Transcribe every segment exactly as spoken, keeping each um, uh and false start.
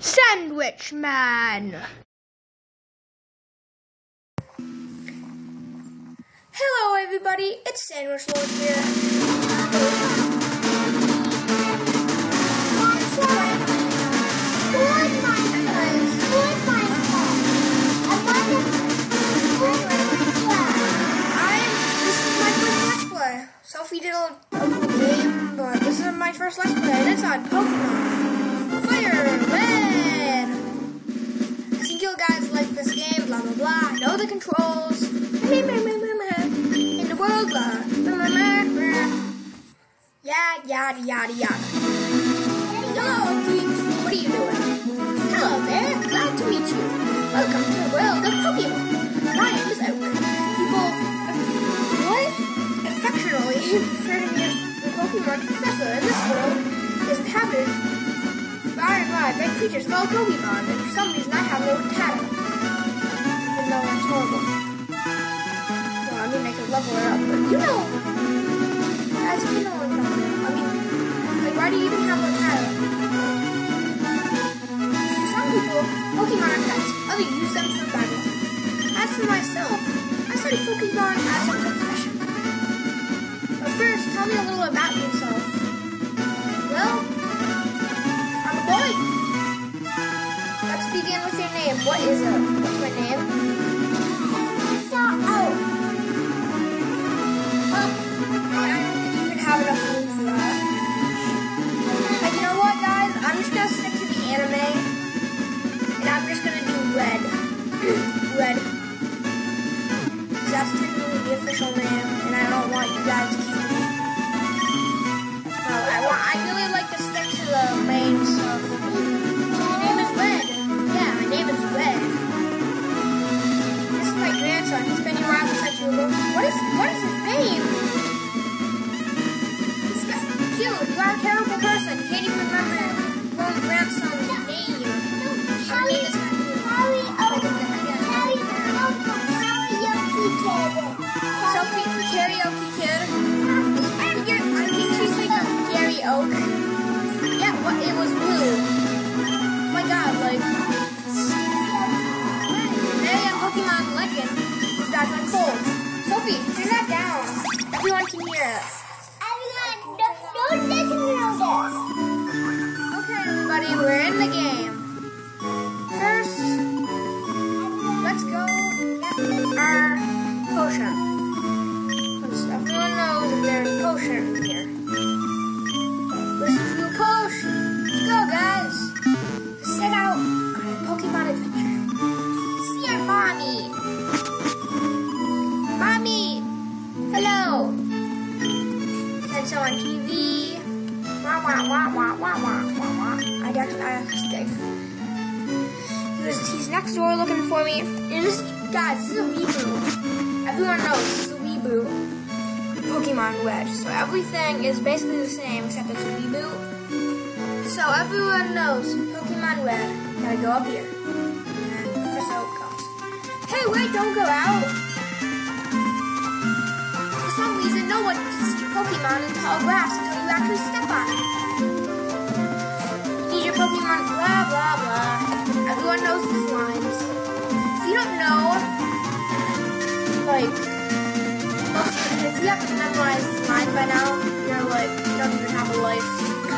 Sandwich Man. Hello everybody, it's Sandwich Lord here. Sophie did a, a game, but this is my first Let's Play, and it's on Pokemon Fire Red. I think you guys like this game, blah blah blah. I know the controls. In the world, blah. Yada yada yada yada. Hello, Pete. What are you doing? Hello there. Glad to meet you. Welcome to the world of Pokemon. My name is Oak. People, what? Affectionately refer to me as the Pokemon Professor, and this world is inhabited by and by big creatures called Pokemon, and for some reason I have no talent. Even though that's horrible. Well, I mean, I could level her up, but you know, as you know, I mean, like, why do you even have no talent? For some people, Pokemon are pets. Others use them for battle. As for myself, I study Pokemon as a profession. But first, tell me a little about yourself. Well, I'm a boy. Let's begin with your name. What is it? What's my name? So, oh. Well, I don't even have enough room for that. Like, you know what, guys? I'm just gonna stick to the anime. And I'm just gonna do red. Red. Because that's technically the official name. And I don't want you guys to keep me. Well, I, want, I really like to stick to the main stuff. My name is Red. Yeah, my name is Red. This is my grandson. He's been here around since you were. What is, what is his name? He's just cute. You are a terrible person. You can't even remember your own grandson's name. Her name is Harry. Sophie, the karaoke kid. I think she's like a Gary Oak. Yeah, what? It was blue. Oh my god, like. Hey, I'm Pokemon Legend. It's back on cold. Sophie, turn that down. Everyone can hear it. Everyone, don't listen to this. Okay, everybody, we're in the game. First, let's go get our potion. Everyone knows that there's a potion here. Listen to a potion. Let's go, guys. Set out on a Pokemon adventure. See our mommy. Mommy. Hello. That's on T V. Wah, wah, wah, wah, wah, wah, wah, wah. I got I stick. He was, he's next door looking for me. And this, guys, this is a Weeboo. Everyone knows this is a Weeboo. Pokemon Red. So everything is basically the same except it's a Weeboo. So everyone knows Pokemon Red. Gotta go up here. And Professor Oak comes. Hey, wait, don't go out. For some reason, no one can see Pokemon in tall grass until you actually step on it. You need your Pokemon, blah, blah, blah. Everyone knows these lines. If you don't know, like, if you haven't memorized this line by now, you're like, you don't even have a life.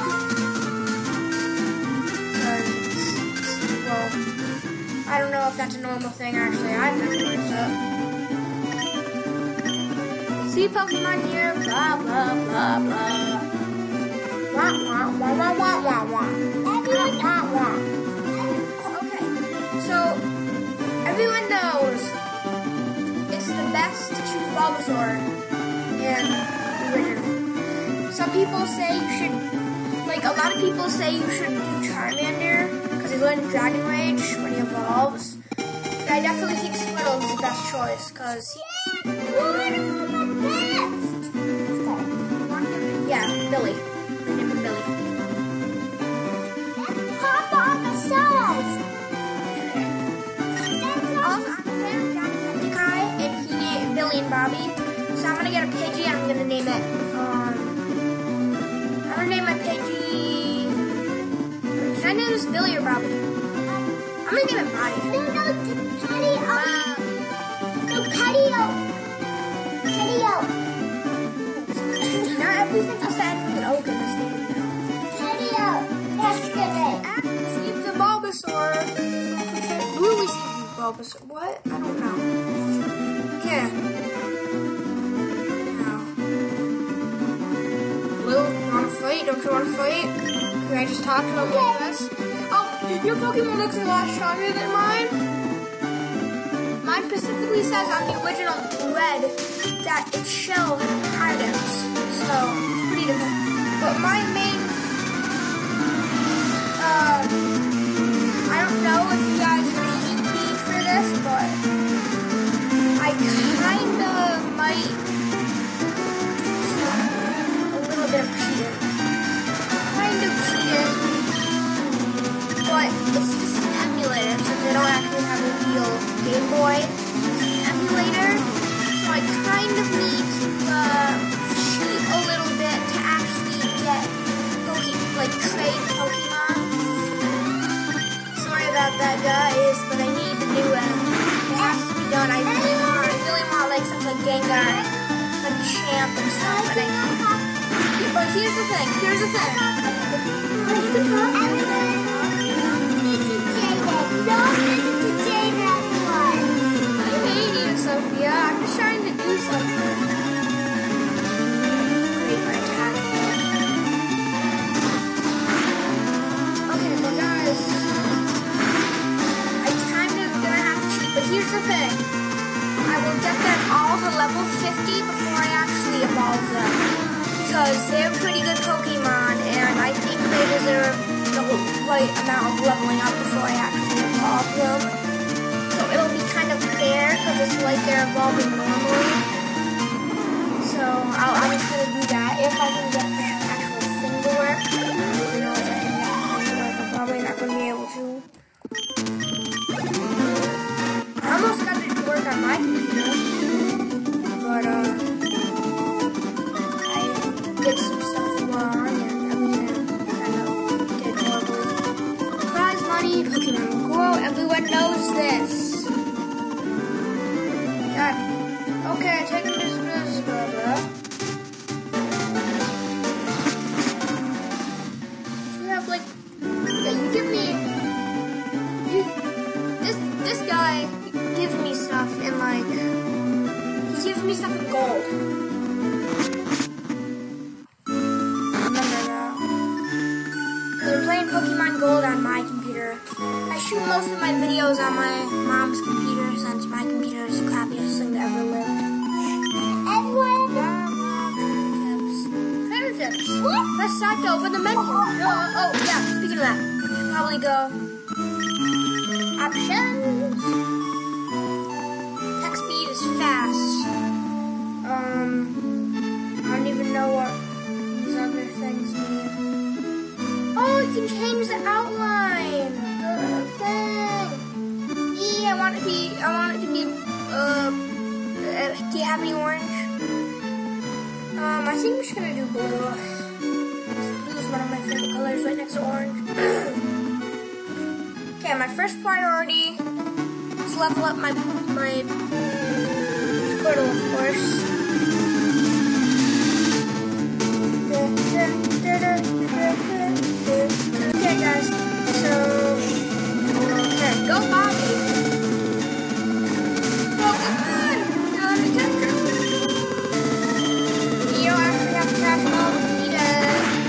Well, I don't know if that's a normal thing, actually. I've memorized it. See Pokemon here, blah, blah, blah, blah. Wah, wah, wah, wah, wah, wah, wah. Wah, wah, wah. Okay, so, everyone knows it's the best to choose Bulbasaur. And the original. Some people say you should, like, a lot of people say you should do Charmander because he learned Dragon Rage when he evolves. But I definitely think Squirtle is the best choice because he. Yeah, Billy. My name is Billy. Pop on the sides. Also, I'm a fan of Jacksepticeye, and he named Billy and Bobby. So I'm gonna get a Pidgey and I'm gonna name it, um, I'm gonna name my Pidgey, should I My name is Billy or Bobby. I'm gonna give it Bobby. No, no, it's patio. Uh, No, patio. Patio. not everything has to end with an oak in this game, you know. Patio. That's good. Save the Bulbasaur. Who we save the Bulbasaur? What? I don't know. Okay. Now. Blue, you wanna fight? Don't you wanna fight? Can I just talk to him like this? Oh, your Pokemon looks a lot stronger than mine. Mine specifically says on the original red that its shell hardens. So, it's pretty different. But my main Uh, I don't know if you guys are gonna hate me for this, but I kinda might a little bit of cheating. Kind of cheating. But it's just an emulator since I don't actually have a real Game Boy. It's an emulator. So I kind of need to uh, cheat a little bit to actually get Poke- like trade Pokemon. Sorry about that, guys, but I need to do it. It has to be done. I really want, I really want like something like Gengar, like Champ and stuff. But, I, but here's the thing. Here's the thing. I hate you, Sophia. I'm just trying to do something. Great, my attack. Okay, well, guys. But here's the thing, I will get them all to level fifty before I actually evolve them. Because they're pretty good Pokemon, and I think they deserve the right amount of leveling up before I actually evolve them. So it'll be kind of fair, because it's like they're evolving normally. So I'll, I'm just going to do that if I can get the actual thing to work. I don't even know if I can get the thing to work. I'm probably not going to be able to. I almost got it to work on my computer, but uh, I did some stuff wrong and everything kind of did horribly. Prize money, Pokemon Go, everyone knows this. God. Okay, taking this this blah blah. You have like, yeah, you give me, you, this this guy. Gives me stuff in like, he gives me stuff in gold. Remember that. Because I'm playing Pokemon Gold on my computer. I shoot most of my videos on my mom's computer since my computer is the crappiest thing that ever lived. Everyone. Tips. Trainer tips. What? Press start to open the menu. Oh, oh, yeah, speaking of that, you should probably go options. Fast. Um, I don't even know what these other things mean. Oh, you can change the outline. The thing. Yeah, I want it to be. I want it to be. Uh, uh, do you have any orange? Um, I think I'm just gonna do blue. Blue is one of my favorite colors, right next to orange. Okay, my first priority is level up my my. Portal, of course. Okay, guys. So, okay, go Bobby. Oh, come on! Not attention. You don't actually have to catch them all. You need a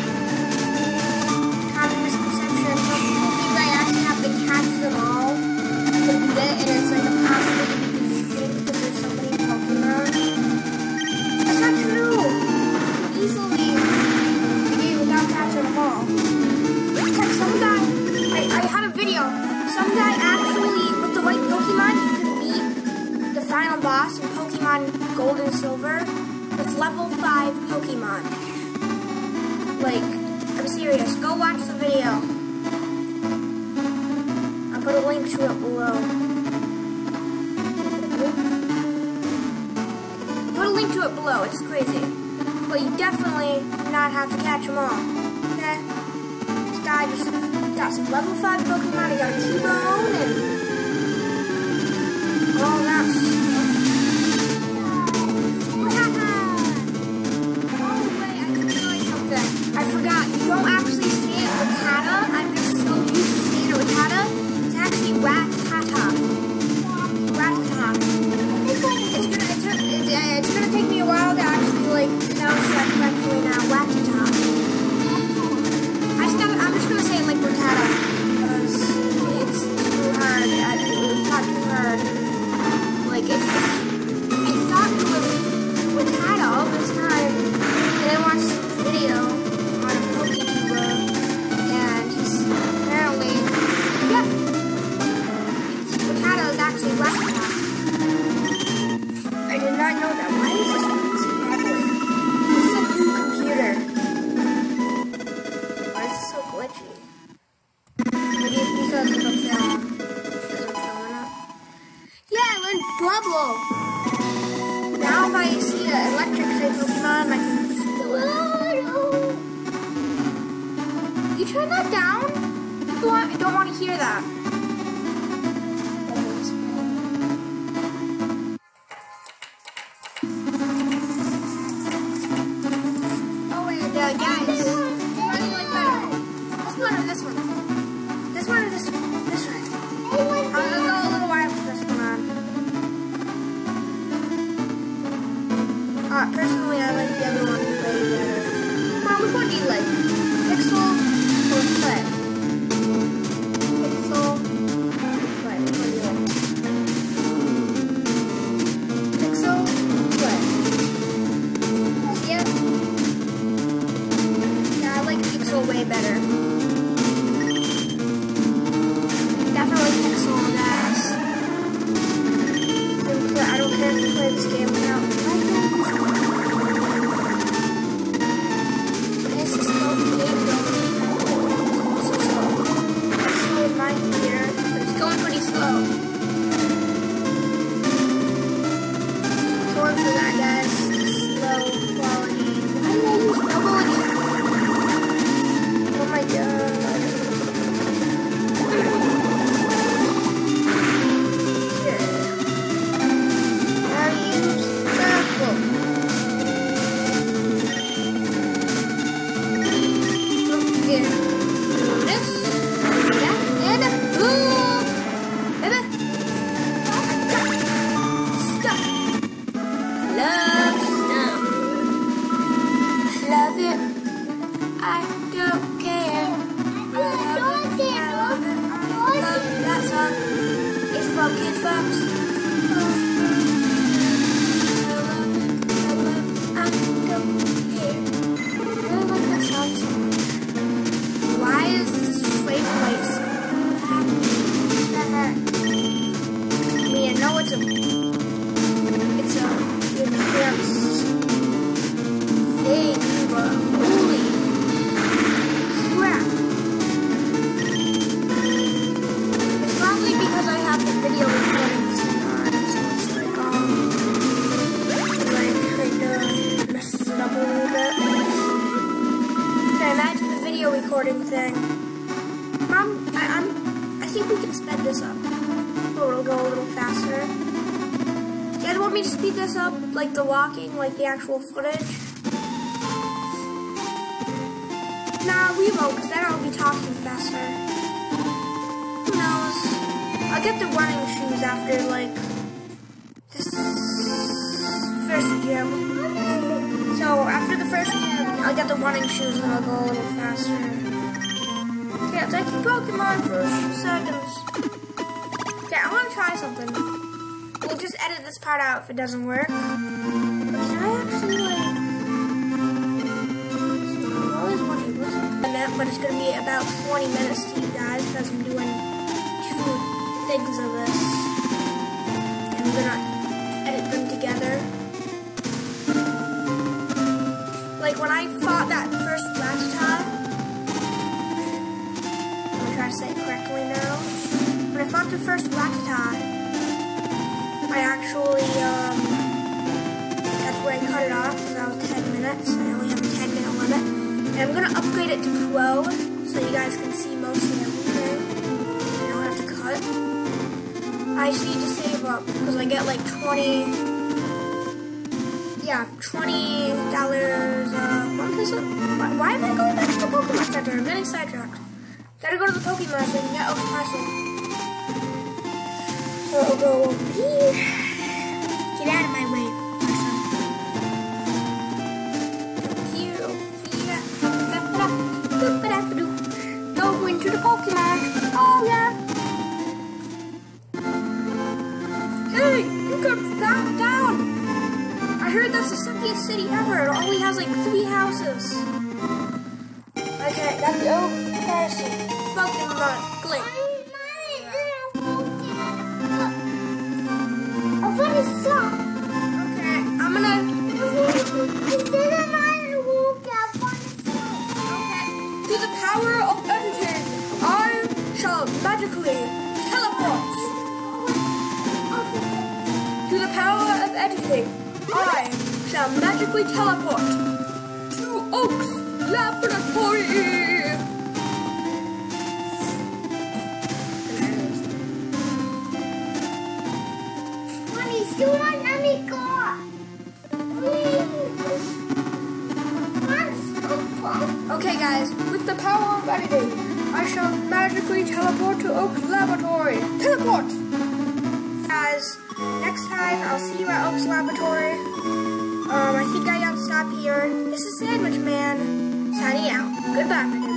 common misconception. Some people think I actually have to catch them all to beat it, and it's like impossible to beat the game because there's so many Pokemon. That's not true. You can easily beat the game without catching them all. Heck, some guy, I, I had a video. Some guy actually, with the right Pokemon, you can beat the final boss in Pokemon Gold and Silver with level five Pokemon. Like, I'm serious. Go watch the video. I'll put a link to it below. Put a link to it below. It's crazy. But you definitely do not have to catch them all. Okay? This guy just got some level five Pokemon. I got a T-Bone and all that stuff. Oh wait, I just realized something. I forgot. You don't actually see it with Tata. I'm just so used to seeing it with Tata. It's actually Rat-Tata. Rat-Tata. It's gonna, it's, it's, it's gonna take me a while to actually like pronounce that correctly now. Rat-Tata. I just gotta, I'm just gonna say it like Rat-Tata because it's too hard. I, it's not too hard. Like it's just, I thought it was Rat-Tata all this time, and I watched this video on a PokeTuber, and he's apparently, yeah, Rat-Tata is actually Rat-Tata. I did not know that. Why is this working so badly? This is a new computer. Why is it so glitchy? Maybe it's because of the film. Because I'm filming it. Yeah, I learned Bubble. Now if I see an electric type Pokemon, I can... You turn that down? People want, don't want to hear that. Oh wait, uh, guys. Which one do you like better? This one or this one? This one or this one? This one. I'm gonna go a little while with this one on. Uh, personally, I like the other one way better. Mom, which one do you like? Pixel or Play? Pixel or Play? Which one do you like? Pixel or Play? See it? Yeah, I like Pixel way better. Definitely Pixel, guys. I don't care if you play this game without me. This is so game going. So slow. As slow as my computer, but it's going pretty slow. Sorry for that, guys. Slow quality. Why did I use double again? Oh my god. Recording thing. Mom, I, I'm, I think we can speed this up. So it'll go a little faster. You guys want me to speed this up, like the walking, like the actual footage? Nah, we won't, because then I'll be talking faster. Who knows? I'll get the running shoes after, like, this first gym. So, after the first gym, I'll get the running shoes and I'll go a little faster. Yeah, taking Pokemon for a few seconds. Okay, I want to try something. We'll just edit this part out if it doesn't work. But can I actually, like... I always want to listen to that, but it's going to be about twenty minutes to you guys because I'm doing two things of this. And I'm going to edit them together. Like when I fought that first Rat-Tata, I'm gonna try to say it correctly now. When I fought the first Rat-Tata, I actually, um, that's where I cut it off because that was ten minutes. I only have a ten minute limit. And I'm gonna upgrade it to Pro so you guys can see most of them. I just need to save up because I get like twenty. Yeah, twenty dollars a month is it? Why, why am I going back to the Pokemon Center? I'm getting sidetracked. Gotta go to the Pokemon so I can get Oak's parcel. So I'll go over here. Get out of my way, person. Here, over here. Go into the Pokemon. Oh yeah. Hey, you can back down. I heard that's the suckiest city ever. It only has like three houses. Okay, got the Oak person. Pokemon, click. I want to stop. Okay, I'm gonna. Instead of mine walk, I want to stop. Okay, through the power of editing, I shall magically teleport. Through the power of editing, I shall magically teleport to Oak's laboratory. Mommy, still not let me go. Okay guys, with the power of editing, I shall magically teleport to Oak's laboratory. Teleport! Guys, next time I'll see you at Oak's laboratory. Um, I think I gotta stop here. This is Sandwich Man, signing out. Goodbye, my dude.